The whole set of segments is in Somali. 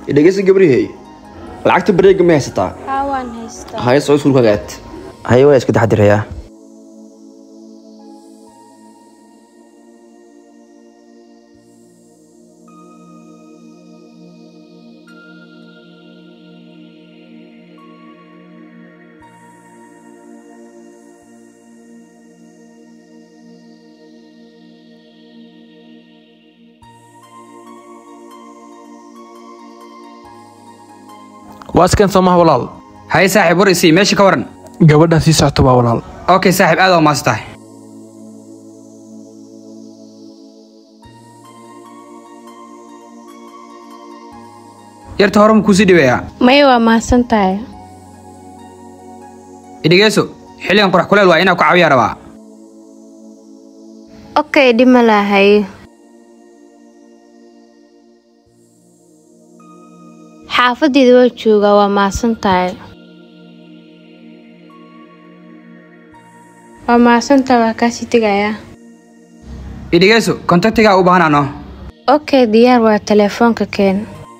dhageysa gabrihay lacagta bareega ma haysataa waan haystaa hay soo isku kagaad hay waa isku taxadirayaa واسكن سماه ولال هاي صاحب ورئيسي ماشي كورن gabadha sii socto baa walaal اوكي صاحب aad ma astahay yarta horum ku sii dhiweeyaa may waa maasantahay idigeeso xilligan qurax kuleel waa inaa ku caawiyaa rabaa okay dhimalahay xaafadeeda waa joogaa waa maasantahay waa maasantahay waa kaasii tegayaa idigeeso kontaktiga u baahanano okay diyaar waa telefoonka keen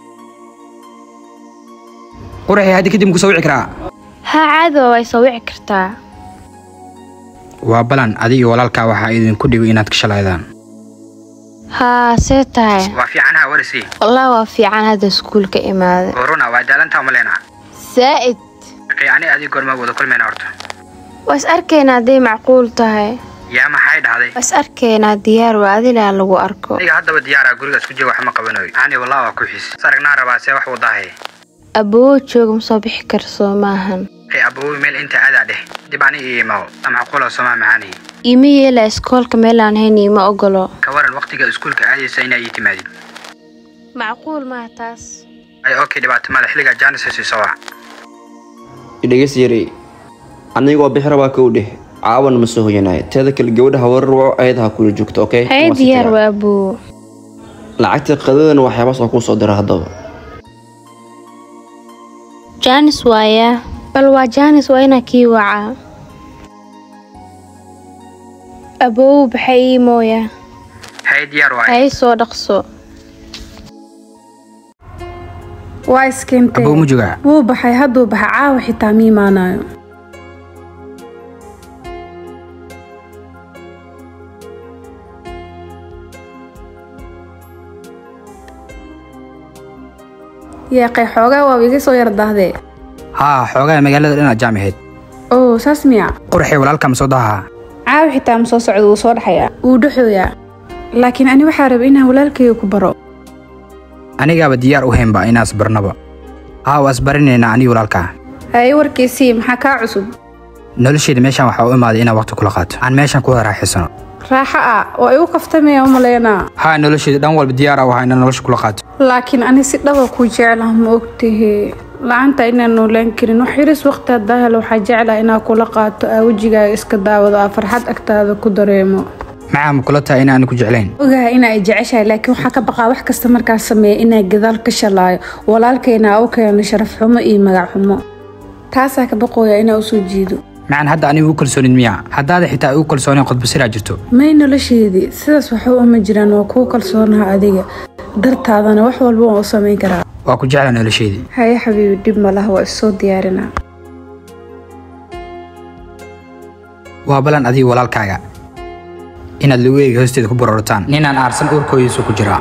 quraxi hadii kadib ku soo wici karaa haa caadi way soo wici kartaa waa balan adiga walaalka waxa idin ku dhigo inaad ka shalaydaan haa see tahay waa fiicanaha warisi والله waa fiican hada iskuulka imaade corona waa daalanta umaleena zaaid qiyaani adiga gorma wada kulmeena horta was arkeenaa day macquul tahay yaa maxay dhahday was arkeenaa diyaar waa adila lagu arko adiga hadaba diyaara guriga isku jooga wax ma qabanayo ani wallahi waa ku xiis saragna rabaa see wax wadahay aboo joogum soo bixi karso maahan aboo meel inta aad dheh dibani iimaw macquul soo ma maani email iskoolka meelaan hayni ma ogolo ka waran waqtiga iskuulka aadaysa inay ii timaadin macquul ma taas ay okay dhibaato ma xiliga jaanis sii soo dhageysa yari anigoo bixira waa ka u dheh caawan ma soo hoyanay teeda kale gabadha warar ayadaha kula joogto okay hay diyaar waa aboo lacagta qadadana waxyaabo soo ku soo dira hadaba jaanis waaya bal waa jaanis waa ina kii waca aboo baxay mooya hay diyaar waay hay soo dhaqso waa iskentay aboo mujuga wuu baxay hadduu baxa caawa xitaa miimaanayo yaaqay xoogaa waa iga soo yar daahdee haa xoogaa magaalada dhinaca jaamiceed oo saas miya qurxi walaalka ma soo daha caawa xitaa ma soo socdo wuu soo dhaxayaa wuu dhaxooyaa laakiin ani waxaa rabay inaan walaalkayga ku baro anigaaba diyaar u haynba inaas barnaba haa waas barinaynaa aniga walaalka hay warkiisii maxaa kaa cusub nolosheeda meeshan waxaa u imaaday inaan waqti kula qaato aan meeshan ku wada raaxaysano raaxa ah oo igu kaftamaya u maleynaa haa nolosheeda dhan walba diyaar ah waxaa inaan nolosha kula qaato laakiin ani si dhaba ku jeclaha ma ogtahe la'aanta inaan noolaan karin wax yaris waqti haddaa helo waxaa jeclaa inaa kula qaato aa wejigaaga iska daawado aa farxad agtaada ku dareemo maxaa ma kula tahay inaan ku jeclayn ogaha inaa ay jeceshahay laakiin waxaa ka baqaa wax kasta markaa sameeya inaa gadaal ka shalaayo walaalkayna u keeno sharaf xumo iyo magac xumo taasaa ka baqooya inaa usoo jiido macaan hadda anigu u kalsoonin miya haddaada xitaa igu kalsooneen qodbasiraa jirto may nolosheedii sidaas waxba uma jiraan waa kuu kalsoonaha adiga dartaadana wax walba waan u samayn karaa waa ku jeclaa nolosheedii haye xabiibi dhib ma laha waa issoo diyaarinaa waa balan adiga walaalkaaga inaad lugeeyga hoosteeda ku baroorataan ninaan aarsan uurkooyiisu ku jiraa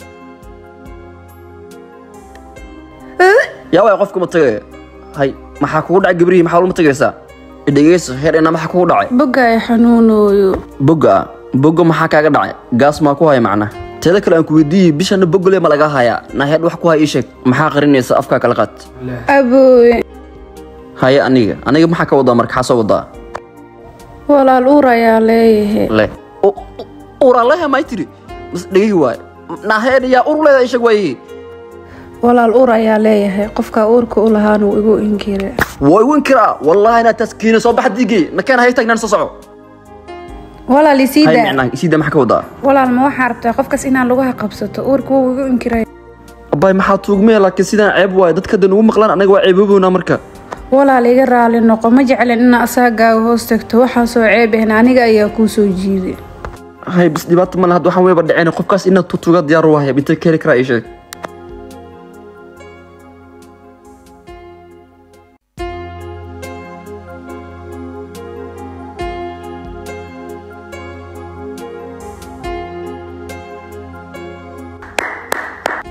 yaa way qofka ma tagay hay maxaa kugu dhacay gabrihi maxaa ulma tagaysaa dhageysa heer ina maxaa kugu dhacay boga ay xanuunooyo boga maxaa kaaga dhacay gaas maa ku haya macna teeda kale aan ku weydiiyey bishana bogole ma laga hayaa na heer wax ku haya ii sheeg maxaa qarinaysa afkaa kala qaad abooye haye aniga maxaa ka wadaa marka xasoo wadaa walaal uur ayaa leeyahay uraa leeyahay may tiri mas dhageygi waay na heer yaa ur leedahay ii sheeg waayey walaal uur ayaa leeyahay qofka uurka u lahaana wuu igu inkira way winkiraa wallahi inaa taskiina soo baxa digay nakeen hay tagnaan soo soco walaal isiida maxaa ka wadaa walaal ma waxaa rabtaa qofkaas inaan lagu qabsato uurka wuu igu inkiray abay maxaa tuugmee laakiin sidaan ceeb waay dadka dan ugu maqlaan anaga waa ceeboobowna marka walaal iga raali noqo ma jeclan inaa asaagaaga hoos tagto waxaa soo ceeb ahna aniga ayaa kuu soo jiiday hay bis dhibaato ma laha waxaan weyba dhaceen qofkaas inaad tutuga diyaar u wahay intee ka heli karaa ii sheeg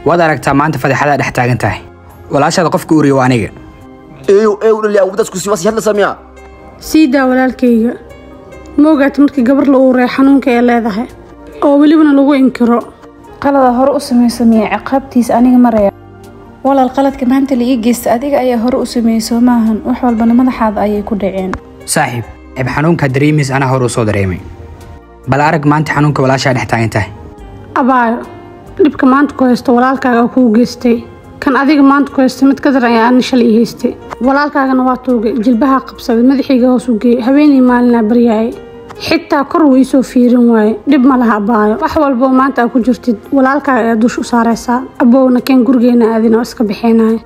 waad aragtaa maanta fadeexada dhex taagan tahay walaashaada qofka uriyo waa aniga eew dhaliya wadasku si wasi hadla samiya sii daa walaalkayga ma ogaata markii gabar la uuray xanuunka ee leedahay oo welibana lagu inkiro qalada hore u samaysamaya ciqaabtiisa aniga maraya walaal qaladka maanta la ii geysta adiga ayaa hore u sameeyay maahan wax walbana madaxaada ayay ku dhaceen saaxiib xanuunka dareemis ana hore u soo dareemay bal arag maanta xanuunka walaashaa dhex taagan tahay abaayo dhibka maanta ku haysto walaalkaaga kuu geystay kan adiga maanta ku haysta mid ka daran ayaa shalay haystay walaalkaagana waa tuugay jilbaha qabsaday madaxiga hoos u geeyay habeenii maalinaa baryaayay xitaa kor way soo fiirin waaye dhib ma laha abaayo wax walba maanta aad ku jirtid walaalkaaga ayaa dush u saaraysaa abowna keen gurigeena aadina iska bixinaya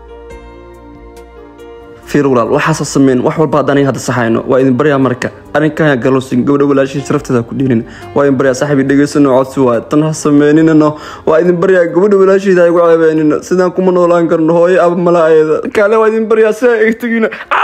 fiir walaal waxaas sameyn wax walba hadaan hadda saxayno waa idin baryaa marka arinkan galoosin gabadha walaashii sharafteeda ku dhiirin waa idin baryaa saaxiib dhageysano codsi waa tan ha sameynina waa idin baryaa gabadha walaashiida ay ugu ceebeenina sidaan kuma noolaan karno hooyo aba malaayada kale waa idin baryaa si ay igtagina